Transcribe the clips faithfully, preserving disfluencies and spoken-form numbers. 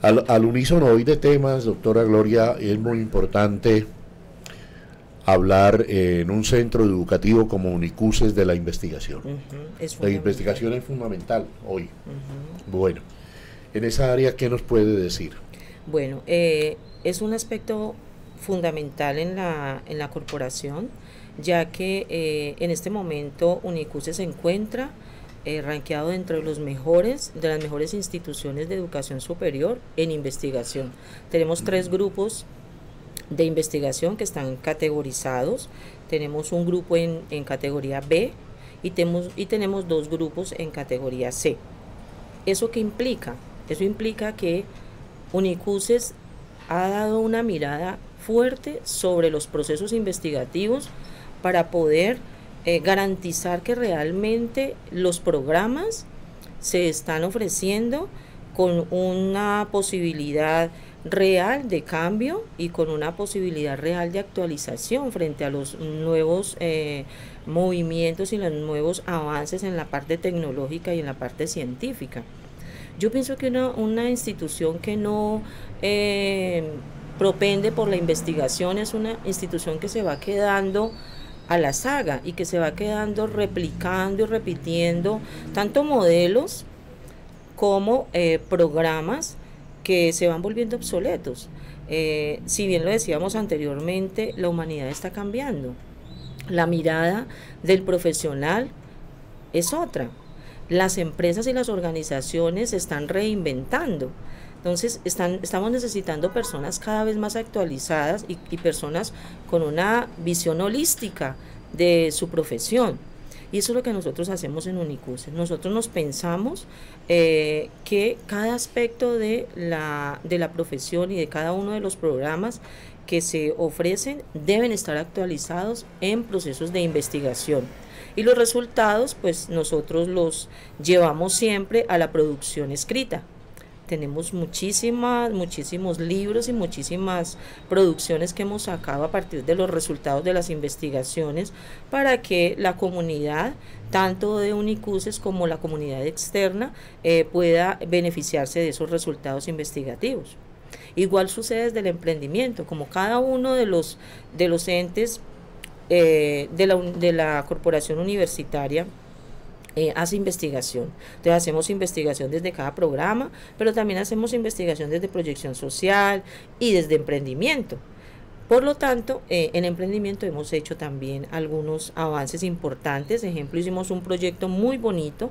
Al, al unísono hoy de temas, doctora Gloria, es muy importante hablar eh, en un centro educativo como Unicuses de la investigación. Uh-huh. Es la investigación es fundamental hoy. Uh-huh. Bueno, en esa área, ¿qué nos puede decir? Bueno, eh, es un aspecto fundamental en la, en la corporación, ya que eh, en este momento Unicuses se encuentra eh, rankeado dentro de los mejores, de las mejores instituciones de educación superior en investigación. Tenemos tres grupos de investigación que están categorizados. Tenemos un grupo en, en categoría B y tenemos, y tenemos dos grupos en categoría C. ¿Eso qué implica? Eso implica que Unicuses ha dado una mirada fuerte sobre los procesos investigativos para poder eh, garantizar que realmente los programas se están ofreciendo con una posibilidad real de cambio y con una posibilidad real de actualización frente a los nuevos eh, movimientos y los nuevos avances en la parte tecnológica y en la parte científica. Yo pienso que una, una institución que no eh, propende por la investigación es una institución que se va quedando a la saga y que se va quedando replicando y repitiendo tanto modelos como eh, programas que se van volviendo obsoletos. Eh, si bien lo decíamos anteriormente, la humanidad está cambiando. La mirada del profesional es otra. Las empresas y las organizaciones se están reinventando. Entonces están, estamos necesitando personas cada vez más actualizadas y, y personas con una visión holística de su profesión. Y eso es lo que nosotros hacemos en Unicuses. Nosotros nos pensamos eh, que cada aspecto de la, de la profesión y de cada uno de los programas que se ofrecen deben estar actualizados en procesos de investigación. Y los resultados, pues nosotros los llevamos siempre a la producción escrita. Tenemos muchísimas, muchísimos libros y muchísimas producciones que hemos sacado a partir de los resultados de las investigaciones para que la comunidad, tanto de Unicuses como la comunidad externa, eh, pueda beneficiarse de esos resultados investigativos. Igual sucede desde el emprendimiento, como cada uno de los, de los entes eh, de, la, de la corporación universitaria Eh, hace investigación. Entonces hacemos investigación desde cada programa, pero también hacemos investigación desde proyección social y desde emprendimiento. Por lo tanto, eh, en emprendimiento hemos hecho también algunos avances importantes. Ejemplo, hicimos un proyecto muy bonito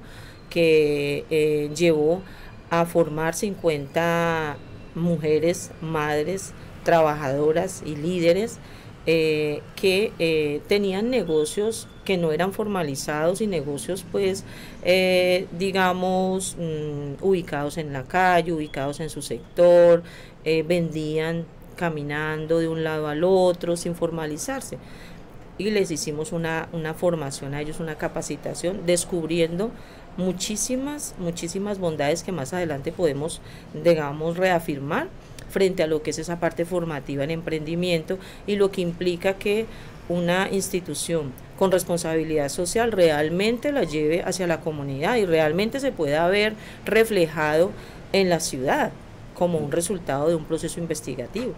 que eh, llevó a formar cincuenta mujeres, madres, trabajadoras y líderes Eh, que eh, tenían negocios que no eran formalizados y negocios pues eh, digamos mmm, ubicados en la calle, ubicados en su sector, eh, vendían caminando de un lado al otro sin formalizarse, y les hicimos una, una formación a ellos, una capacitación, descubriendo muchísimas, muchísimas bondades que más adelante podemos, digamos, reafirmar frente a lo que es esa parte formativa en emprendimiento y lo que implica que una institución con responsabilidad social realmente la lleve hacia la comunidad y realmente se pueda ver reflejado en la ciudad como un resultado de un proceso investigativo.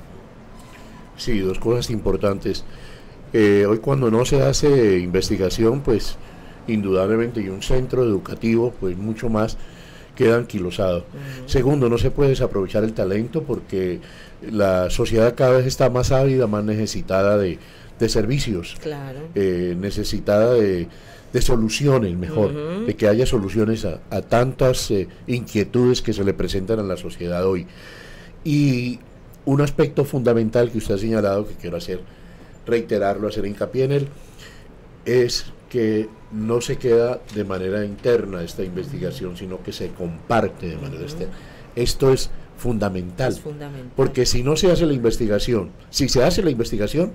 Sí, dos cosas importantes. Eh, hoy cuando no se hace investigación, pues indudablemente, y un centro educativo, pues mucho más queda anquilosado. Uh-huh. Segundo, no se puede desaprovechar el talento porque la sociedad cada vez está más ávida, más necesitada de, de servicios, claro. eh, necesitada de, de soluciones, mejor, uh-huh. de que haya soluciones a, a tantas eh, inquietudes que se le presentan a la sociedad hoy. Y un aspecto fundamental que usted ha señalado, que quiero hacer, reiterarlo, hacer hincapié en él, es que no se queda de manera interna esta investigación, sino que se comparte de manera uh-huh. externa. Esto es fundamental, es fundamental, porque si no se hace la investigación, si se hace la investigación,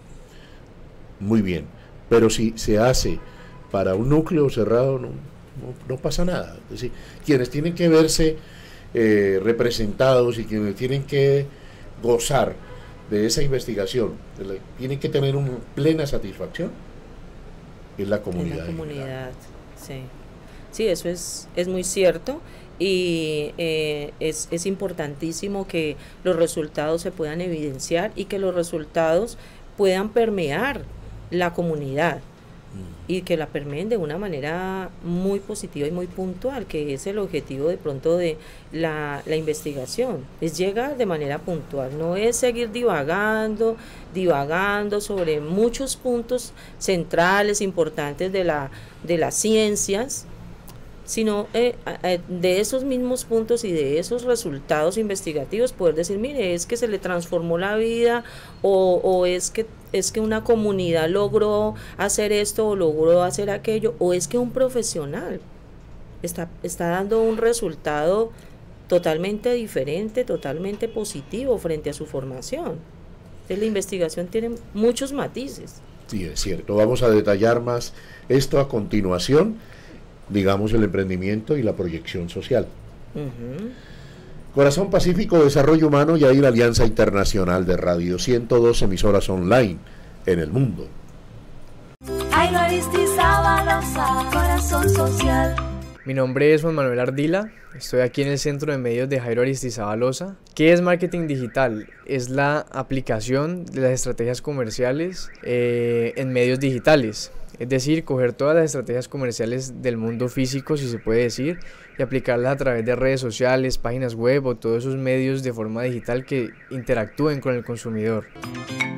muy bien, pero si se hace para un núcleo cerrado, no, no, no pasa nada. Es decir, quienes tienen que verse eh, representados y quienes tienen que gozar de esa investigación, de la, tienen que tener una plena satisfacción, es la comunidad. En la comunidad, sí. Sí, eso es, es muy cierto, y eh, es, es importantísimo que los resultados se puedan evidenciar y que los resultados puedan permear la comunidad y que la permeen de una manera muy positiva y muy puntual, que es el objetivo de pronto de la, la investigación, es llegar de manera puntual, no es seguir divagando, divagando sobre muchos puntos centrales, importantes de, la, de las ciencias, sino eh, eh, de esos mismos puntos y de esos resultados investigativos poder decir, mire, es que se le transformó la vida o, o es que es que una comunidad logró hacer esto o logró hacer aquello, o es que un profesional está, está dando un resultado totalmente diferente, totalmente positivo frente a su formación. Entonces la investigación tiene muchos matices. Sí, es cierto. Vamos a detallar más esto a continuación, digamos el emprendimiento y la proyección social. Uh-huh. Corazón Pacífico, Desarrollo Humano y ahí la Alianza Internacional de Radio, ciento dos emisoras online en el mundo. Corazón Social. Mi nombre es Juan Manuel Ardila, estoy aquí en el Centro de Medios de Jairo Aristizabalosa. ¿Qué es marketing digital? Es la aplicación de las estrategias comerciales eh, en medios digitales. Es decir, coger todas las estrategias comerciales del mundo físico, si se puede decir, y aplicarlas a través de redes sociales, páginas web o todos esos medios de forma digital que interactúen con el consumidor.